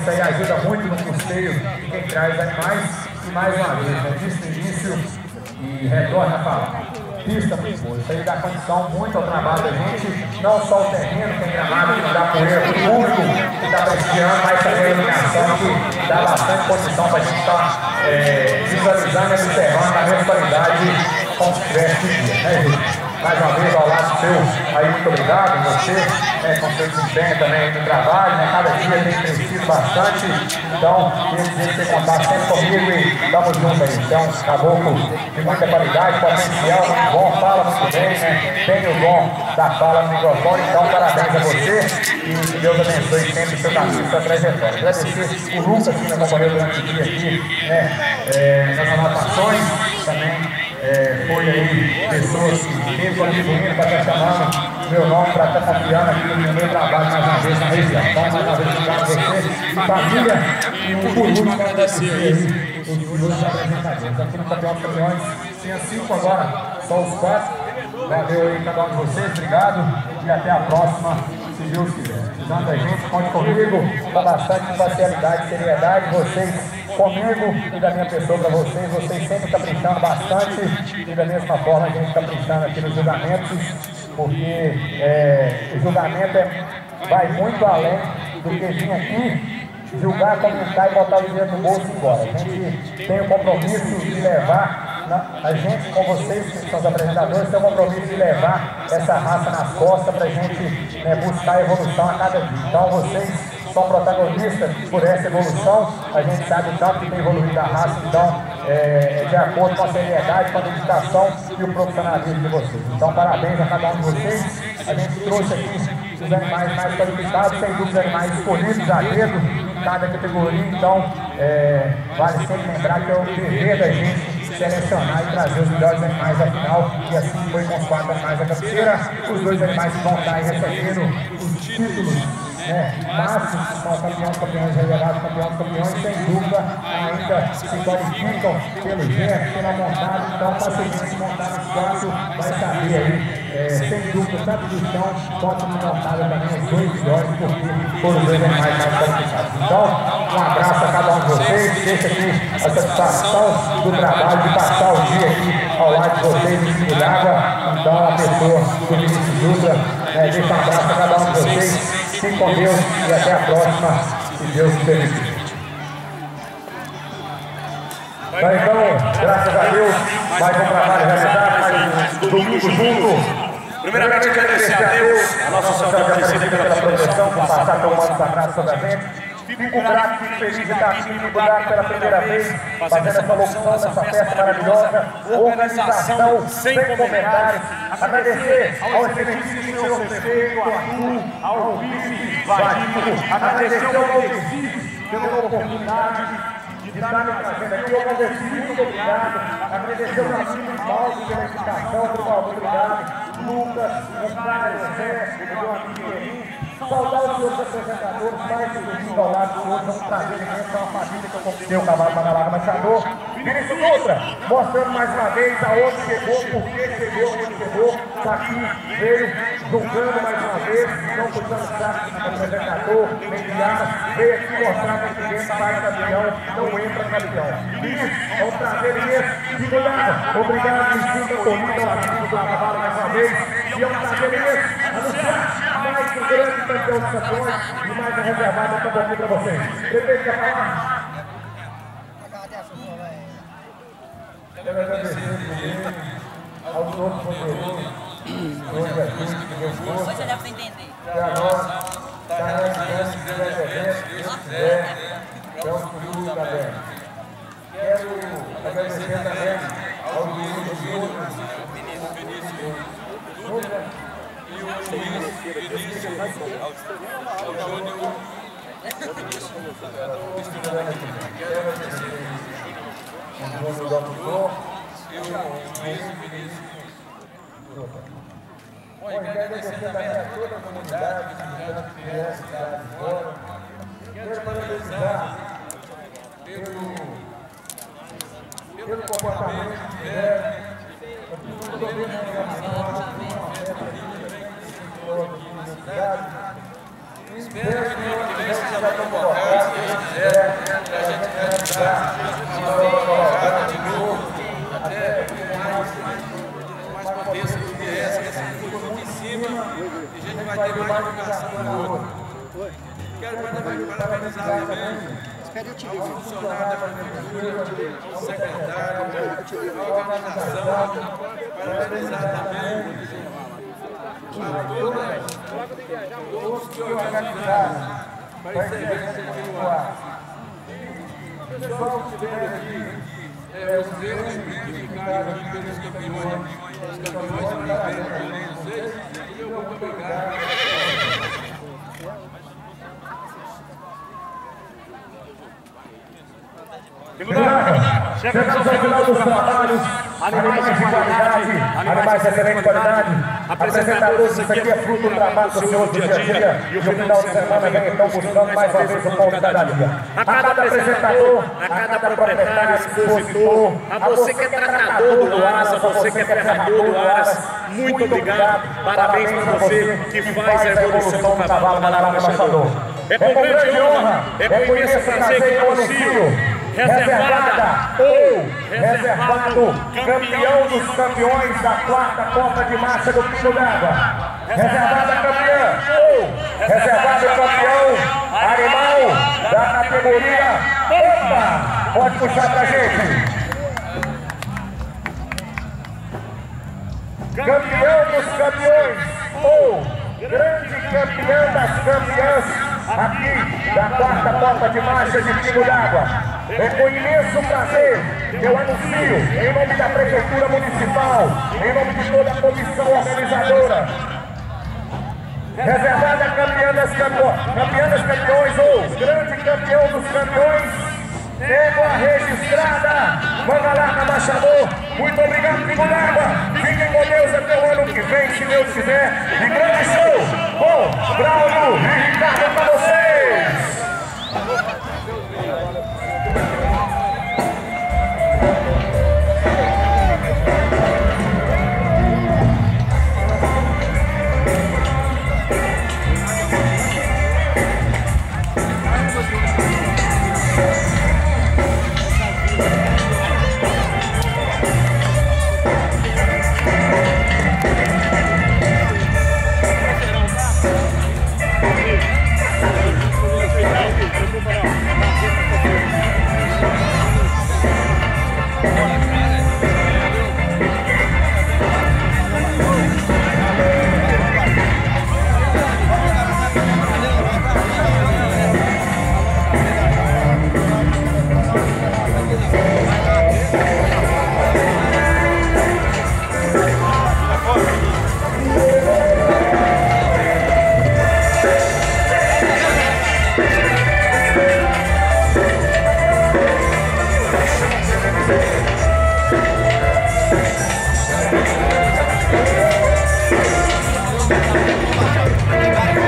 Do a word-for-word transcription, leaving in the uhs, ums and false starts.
isso aí ajuda muito no custeio de quem traz animais. E mais uma vez, né, disse no início e retorna a falar. Pista muito boa, isso aí dá condição muito ao trabalho da gente, não só o terreno, tem gramado que dá poeira para o público que está prestigiando, mas também a iluminação que dá bastante condição para a gente estar é, visualizando e observando a mesma qualidade como se tivesse dia, né, gente? Mais uma vez ao lado seu, aí muito obrigado, você, né, com seu desempenho também no trabalho, né, cada dia tem crescido bastante, então, queria dizer que você contar sempre comigo e estamos juntos aí, então, caboclo de muita qualidade, potencial muito bom, fala muito bem, né, tem o dom da fala no microfone, então parabéns a você e que Deus abençoe sempre o seu caminho, sua trajetória. Agradecer o Lucas que me acompanhou durante o dia aqui, né, é, nas anotações, também. É, foi aí pessoas que teve contribuindo para estar chamando meu nome, para estar confiando aqui no meu trabalho mais uma vez na região. Então, mais uma vez, obrigado a você e família. E um por último, agradecer aí os dois apresentadores. Aqui no Campeão dos Campeões tinha cinco agora, só os quatro. Valeu aí cada um de vocês, obrigado e até a próxima, se Deus quiser. Precisando da gente, conte comigo, com bastante imparcialidade e seriedade, vocês comigo e da minha pessoa para vocês, vocês sempre caprichando bastante e da mesma forma a gente caprichando aqui nos julgamentos, porque é, o julgamento é, vai muito além do que vir aqui, julgar, comentar e botar o dinheiro no bolso e embora. A gente tem o compromisso de levar, a gente com vocês, que são os apresentadores, tem o compromisso de levar essa raça nas costas para a gente, né, buscar a evolução a cada dia. Então vocês são protagonistas por essa evolução, a gente sabe o tanto que tem evoluído a raça, então é, de acordo com a seriedade, com a dedicação e o profissionalismo de vocês. Então parabéns a cada um de vocês, a gente trouxe aqui os animais mais qualificados, sem dúvida animais escolhidos a dedo em cada categoria, então é, vale sempre lembrar que é o dever da gente selecionar e trazer os melhores animais à final, e assim foi com os quatro animais da cabeceira, os dois animais que vão estar aí recebendo os títulos, né, máximos, que são campeões, campeões revelados, campeões, campeões, sem dúvida, ainda se qualificam pelo gênero, pela montada, então facilmente se montar nos quatro, vai saber aí, é, sem dúvida, tanto do chão, quanto de montada também, os dois melhores, porque foram os dois animais mais qualificados. Então, um abraço a cada um de vocês, deixa aqui a satisfação do trabalho, de passar o dia aqui ao lado de vocês, em Rio d'Água, então a pessoa do Vinícius Dutra, né, deixa um abraço a cada um de vocês. Fiquem com Deus e até a próxima, se Deus nos permitir. Então, graças a Deus, mais um trabalho realizado, mais um domingo junto. Primeiramente, agradecer a Deus, a Nossa Senhora de Aparecida pela proteção, por passar tão anos atrás sobre a gente. Fico grato, fico feliz de estar aqui no lugar pela primeira vez, fazendo essa locução, essa festa maravilhosa, organização sem comentários. Agradecer ao excelentíssimo senhor prefeito, Arthur, ao vice Vadinho, agradecer ao Valdeci pela oportunidade de estar me trazendo aqui. Eu agradeço, muito obrigado. Agradecer ao meu amigo Paulo pela indicação, muito obrigado. Lucas, o Caio José, o meu amigo Henrique. Saudar os seus apresentadores, mais do ao lado do outro, é um prazer imenso, é uma família que eu conquistei o cavalo para lá, mas chamou. Vinícius Dutra, mostrando mais uma vez aonde chegou, por que chegou, onde chegou, está aqui, veio julgando mais uma vez, não puxando saco do apresentador, nem de armas, veio aqui mostrar para o cliente, sai campeão, não entra campeão. Vinícius, é um prazer imenso, de cuidado, obrigado, Cristina, Toninho, ao amigo do cavalo mais uma vez, e é um prazer imenso, anunciar mais um grande campeão de campeões e mais um reservado, eu estou aqui para vocês. Prefeito, quer falar? Quero agradecer primeiro ao todo poderoso, hoje aqui, que Deus fosse. Hoje dá para entender. E agora, está na grande, grande evento, se Deus quiser, é um futuro da terra. Quero agradecer também ao Vinícius Dutra, e o Luiz, Vinícius, ao Júnior, o Júnior Doutor, e o Luiz, Vinícius. Bom, e quero agradecer também a toda a comunidade, que vier, cidade de fora. Quero parabenizar pelo, pelo comportamento que tiveram, pelo governo da cidade. Espero que não tivesse já tão colocado, que a gente certo, a gente vai ajudar de novo, até mais, mais potência do que essa, essa conjunto em cima, e a gente vai ter mais divulgação no outro. Quero parabenizar também o funcionário da prefeitura, o secretário, a organização, parabenizar também todos que organizaram para esse evento continuar. O pessoal que estiver aqui, é, os erros que ficaram aqui pelos campeões, os campeões da Olimpíada de vocês, eu muito obrigado. Chegamos ao final dos trabalhos, animais de qualidade, animais de excelente qualidade. Apresentadores, isso aqui é fruto do trabalho do senhor dia a dia. E o final de semana vem então buscando mais uma vez o pão de cada dia. A cada apresentador, a cada proprietário, expositor, a você que é tratador do Aras, a você que é ferrador do Aras, muito obrigado. Parabéns para você que faz a evolução do cavalo da Lara Machador. É com grande honra, é com imenso prazer que eu anuncio. Reservada ou reservado campeão dos campeões da quarta Copa de Marcha do Pingo d'Água. Reservada campeã ou reservado campeão animal da categoria. Opa! Pode puxar pra gente. Campeão dos campeões ou grande campeã das campeãs aqui da quarta Copa de Marcha de Pingo d'Água. É com imenso prazer que eu anuncio, em nome da Prefeitura Municipal, em nome de toda a comissão organizadora, reservada campeã das campeões, campeã das campeões ou grande campeão dos campeões, égua registrada, Manga Larga Machador. Muito obrigado, Pingo d'Água. Fiquem com Deus até o ano que vem, se Deus quiser. E grande show com Braulio e Ricardo para vocês. Obrigado.